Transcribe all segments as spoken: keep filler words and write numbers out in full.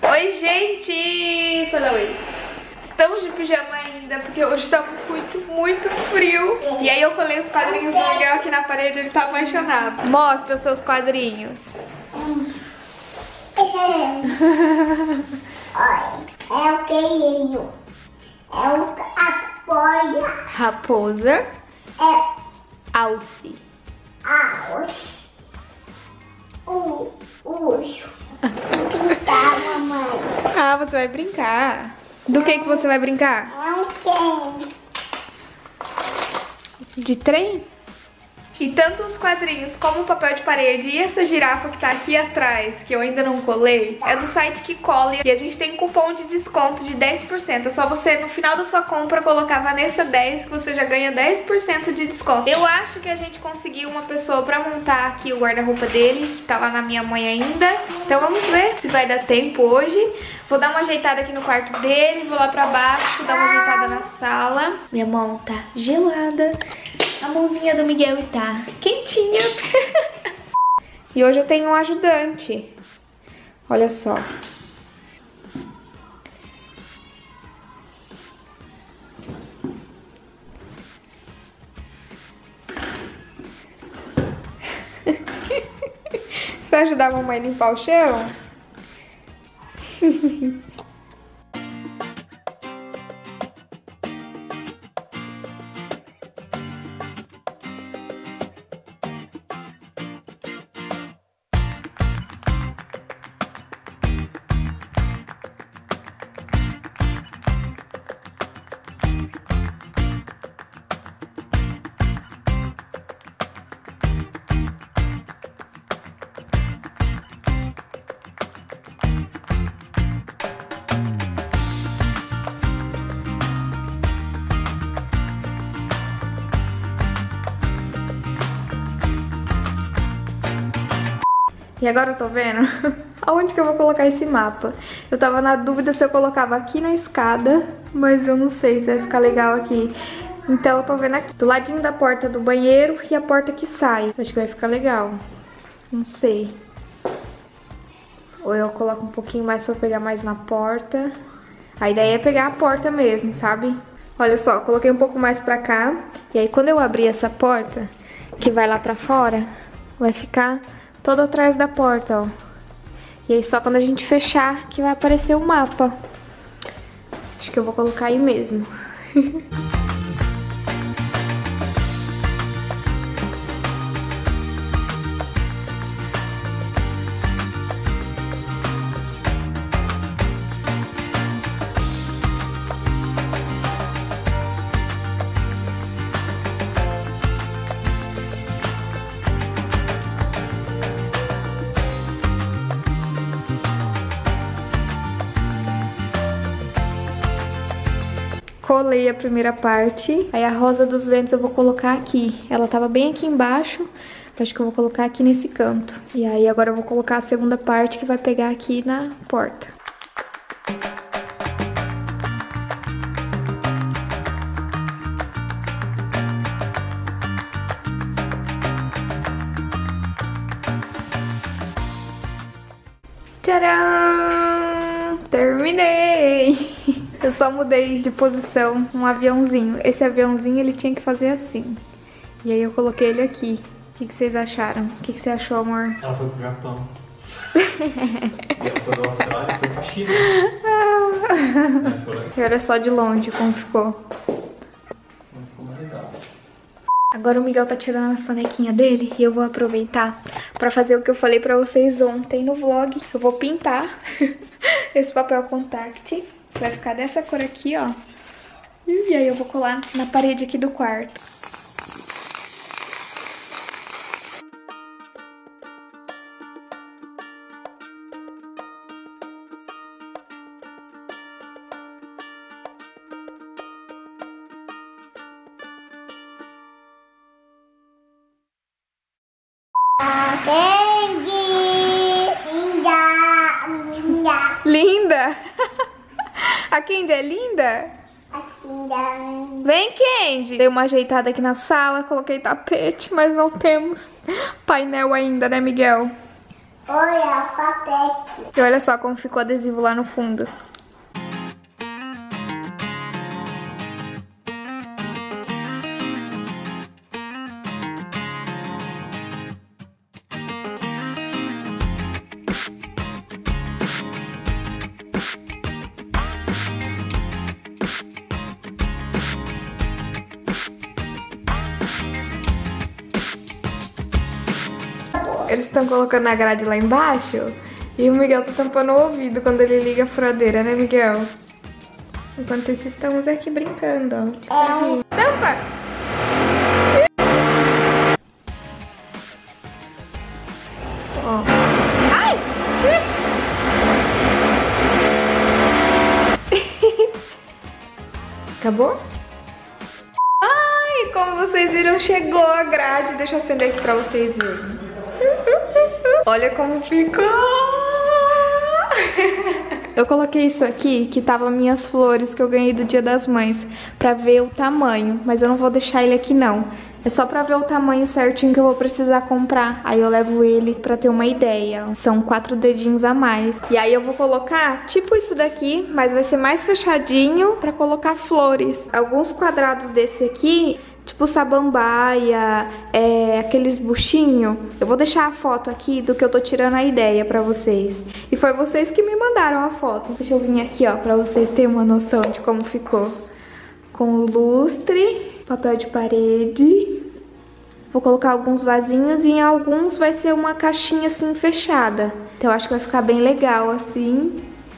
Oi, gente! Fala oi. Estamos de pijama ainda, porque hoje tá muito, muito frio. E aí eu colei os quadrinhos do Miguel aqui na parede, ele tá apaixonado. Mostra os seus quadrinhos. Olha, é o coelho. É o apoia. Raposa. É Alce. Alce. O urso. Brincar, mamãe. Ah, você vai brincar. Do que que você vai brincar? É um quem? De trem? E tanto os quadrinhos como o papel de parede e essa girafa que tá aqui atrás, que eu ainda não colei, é do site que cola e a gente tem cupom de desconto de dez por cento. É só você, no final da sua compra, colocar Vanessa dez que você já ganha dez por cento de desconto. Eu acho que a gente conseguiu uma pessoa pra montar aqui o guarda-roupa dele, que tá lá na minha mãe ainda. Então vamos ver se vai dar tempo hoje. Vou dar uma ajeitada aqui no quarto dele, vou lá pra baixo, dar uma ajeitada na sala. Minha mão tá gelada. A mãozinha do Miguel está quentinha. E hoje eu tenho um ajudante. Olha só. Você vai ajudar a mamãe a limpar o chão? E agora eu tô vendo aonde que eu vou colocar esse mapa. Eu tava na dúvida se eu colocava aqui na escada, mas eu não sei se vai ficar legal aqui. Então eu tô vendo aqui, do ladinho da porta do banheiro e a porta que sai. Acho que vai ficar legal. Não sei. Ou eu coloco um pouquinho mais pra pegar mais na porta. A ideia é pegar a porta mesmo, sabe? Olha só, coloquei um pouco mais pra cá. E aí quando eu abrir essa porta, que vai lá pra fora, vai ficar todo atrás da porta, ó. E aí só quando a gente fechar que vai aparecer o mapa. Acho que eu vou colocar aí mesmo. Colei a primeira parte, aí a Rosa dos Ventos eu vou colocar aqui. Ela tava bem aqui embaixo, acho que eu vou colocar aqui nesse canto. E aí agora eu vou colocar a segunda parte que vai pegar aqui na porta. Tcharam! Terminei! Eu só mudei de posição um aviãozinho. Esse aviãozinho ele tinha que fazer assim. E aí eu coloquei ele aqui. O que, que vocês acharam? O que, que você achou, amor? Ela foi pro Japão. Ela foi da Austrália e foi pra China. E olha só de longe como ficou. Ficou mais legal. Agora o Miguel tá tirando a sonequinha dele e eu vou aproveitar pra fazer o que eu falei pra vocês ontem no vlog. Eu vou pintar esse papel contact. Vai ficar dessa cor aqui, ó. E aí eu vou colar na parede aqui do quarto. A Candy. Linda. Linda. Linda? A Candy é linda? A Candy. Vem, Candy! Dei uma ajeitada aqui na sala, coloquei tapete, mas não temos painel ainda, né, Miguel? Olha o papel. E olha só como ficou o adesivo lá no fundo. Eles estão colocando a grade lá embaixo e o Miguel tá tampando o ouvido quando ele liga a furadeira, né, Miguel? Enquanto isso, estamos aqui brincando, ó. Tipo, aqui. Tampa! Ó. Ai! Acabou? Ai, como vocês viram, chegou a grade. Deixa eu acender aqui pra vocês verem. Olha como ficou! Eu coloquei isso aqui, que tava minhas flores que eu ganhei do Dia das Mães, pra ver o tamanho, mas eu não vou deixar ele aqui não. É só pra ver o tamanho certinho que eu vou precisar comprar. Aí eu levo ele pra ter uma ideia. São quatro dedinhos a mais. E aí eu vou colocar tipo isso daqui, mas vai ser mais fechadinho pra colocar flores. Alguns quadrados desse aqui, tipo samambaia, é, aqueles buchinhos. Eu vou deixar a foto aqui do que eu tô tirando a ideia pra vocês. E foi vocês que me mandaram a foto. Deixa eu vir aqui, ó, pra vocês terem uma noção de como ficou. Com lustre, papel de parede. Vou colocar alguns vasinhos e em alguns vai ser uma caixinha assim fechada. Então eu acho que vai ficar bem legal assim.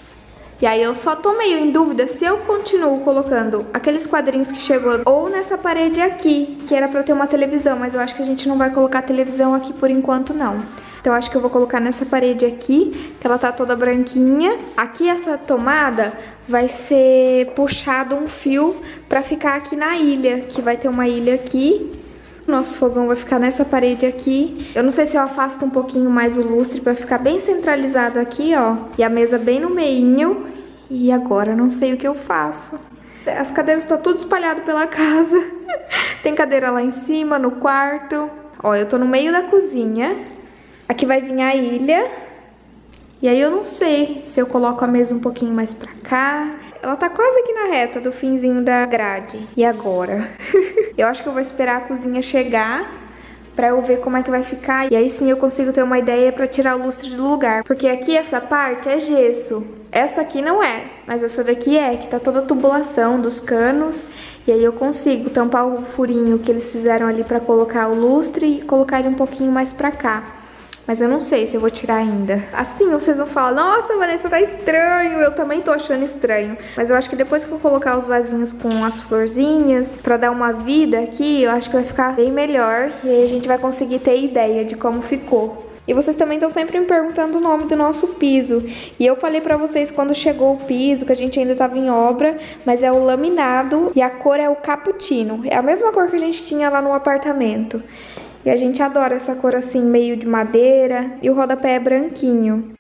E aí eu só tô meio em dúvida se eu continuo colocando aqueles quadrinhos que chegou ou nessa parede aqui, que era pra eu ter uma televisão, mas eu acho que a gente não vai colocar televisão aqui por enquanto não. Então eu acho que eu vou colocar nessa parede aqui, que ela tá toda branquinha. Aqui essa tomada vai ser puxado um fio pra ficar aqui na ilha, que vai ter uma ilha aqui. Nosso fogão vai ficar nessa parede aqui. Eu não sei se eu afasto um pouquinho mais o lustre pra ficar bem centralizado aqui, ó. E a mesa bem no meinho. E agora eu não sei o que eu faço. As cadeiras estão tudo espalhado pela casa. Tem cadeira lá em cima, no quarto. Ó, eu tô no meio da cozinha. Aqui vai vir a ilha. E aí eu não sei se eu coloco a mesa um pouquinho mais pra cá. Ela tá quase aqui na reta do finzinho da grade. E agora? Eu acho que eu vou esperar a cozinha chegar pra eu ver como é que vai ficar. E aí sim eu consigo ter uma ideia pra tirar o lustre do lugar. Porque aqui essa parte é gesso. Essa aqui não é, mas essa daqui é, que tá toda a tubulação dos canos. E aí eu consigo tampar o furinho que eles fizeram ali pra colocar o lustre e colocar ele um pouquinho mais pra cá. Mas eu não sei se eu vou tirar ainda. Assim vocês vão falar, nossa, Vanessa, tá estranho. Eu também tô achando estranho. Mas eu acho que depois que eu colocar os vasinhos com as florzinhas, pra dar uma vida aqui, eu acho que vai ficar bem melhor. E aí a gente vai conseguir ter ideia de como ficou. E vocês também estão sempre me perguntando o nome do nosso piso. E eu falei pra vocês quando chegou o piso, que a gente ainda tava em obra, mas é o laminado e a cor é o cappuccino. É a mesma cor que a gente tinha lá no apartamento. E a gente adora essa cor assim, meio de madeira. E o rodapé é branquinho.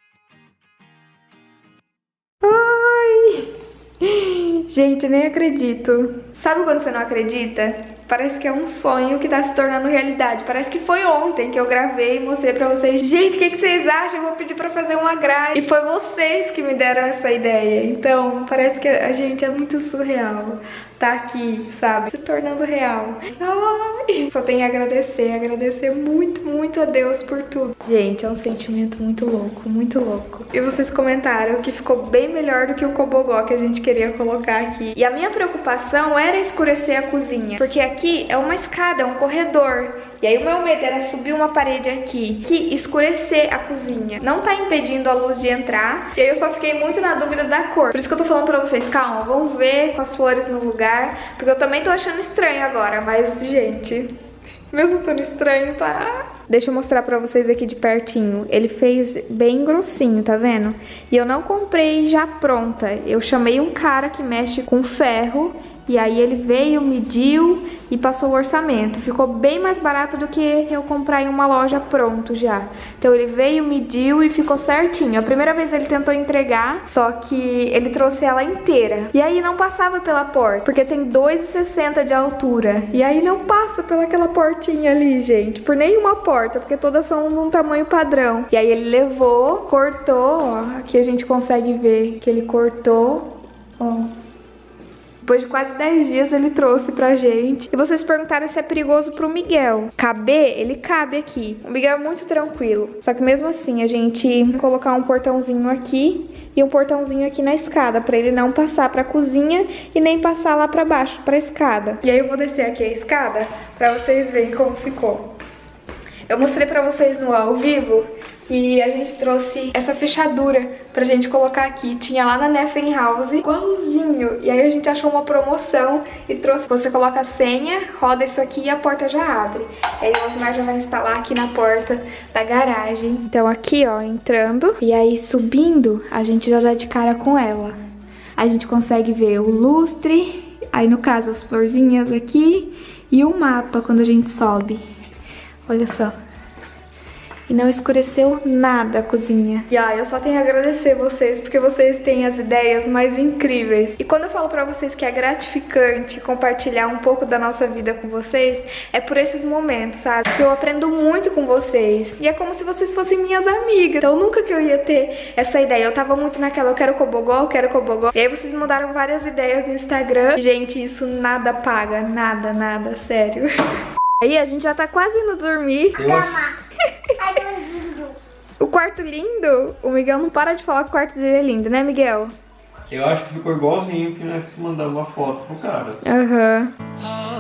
Ai! Gente, nem acredito. Sabe quando você não acredita? Parece que é um sonho que tá se tornando realidade. Parece que foi ontem que eu gravei e mostrei pra vocês. Gente, o que, que vocês acham? Eu vou pedir pra fazer uma grade. E foi vocês que me deram essa ideia. Então, parece que a gente é muito surreal. Tá aqui, sabe? Se tornando real. Ai, só tenho a agradecer, agradecer muito, muito a Deus por tudo. Gente, é um sentimento muito louco, muito louco. E vocês comentaram que ficou bem melhor do que o cobogó que a gente queria colocar aqui. E a minha preocupação era escurecer a cozinha, porque aqui é uma escada, é um corredor. E aí o meu medo era subir uma parede aqui, que escurecer a cozinha. Não tá impedindo a luz de entrar. E aí eu só fiquei muito na dúvida da cor. Por isso que eu tô falando pra vocês, calma, vamos ver com as flores no lugar. Porque eu também tô achando estranho agora, mas, gente, mesmo estando estranho, tá? Deixa eu mostrar pra vocês aqui de pertinho. Ele fez bem grossinho, tá vendo? E eu não comprei já pronta. Eu chamei um cara que mexe com ferro E aí ele veio, mediu e passou o orçamento. Ficou bem mais barato do que eu comprar em uma loja pronto já. Então ele veio, mediu e ficou certinho. A primeira vez ele tentou entregar, só que ele trouxe ela inteira. E aí não passava pela porta, porque tem dois e sessenta de altura. E aí não passa pelaquela portinha ali, gente. Por nenhuma porta, porque todas são num tamanho padrão. E aí ele levou, cortou, ó. Aqui a gente consegue ver que ele cortou, ó. Depois de quase dez dias ele trouxe pra gente. E vocês perguntaram se é perigoso pro Miguel. Caber? Ele cabe aqui. O Miguel é muito tranquilo. Só que mesmo assim, a gente colocar um portãozinho aqui e um portãozinho aqui na escada, pra ele não passar pra cozinha e nem passar lá pra baixo, pra escada. E aí eu vou descer aqui a escada pra vocês verem como ficou. Eu mostrei pra vocês no ao vivo que a gente trouxe essa fechadura pra gente colocar aqui. Tinha lá na Neffen House, igualzinho. E aí a gente achou uma promoção e trouxe. Você coloca a senha, roda isso aqui e a porta já abre. E aí você já vai instalar aqui na porta da garagem. Então aqui, ó, entrando. E aí subindo, a gente já dá de cara com ela. A gente consegue ver o lustre, aí no caso as florzinhas aqui e o mapa quando a gente sobe. Olha só. E não escureceu nada a cozinha. E ah, eu só tenho a agradecer vocês, porque vocês têm as ideias mais incríveis. E quando eu falo pra vocês que é gratificante compartilhar um pouco da nossa vida com vocês, é por esses momentos, sabe? Que eu aprendo muito com vocês. E é como se vocês fossem minhas amigas. Então nunca que eu ia ter essa ideia. Eu tava muito naquela, eu quero cobogó, eu quero cobogó. E aí vocês mudaram várias ideias no Instagram. Gente, isso nada paga. Nada, nada, sério. Aí a gente já tá quase indo dormir. O quarto lindo? O Miguel não para de falar que o quarto dele é lindo, né, Miguel? Eu acho que ficou igualzinho que nós mandamos uma foto pro cara. Aham. Uhum.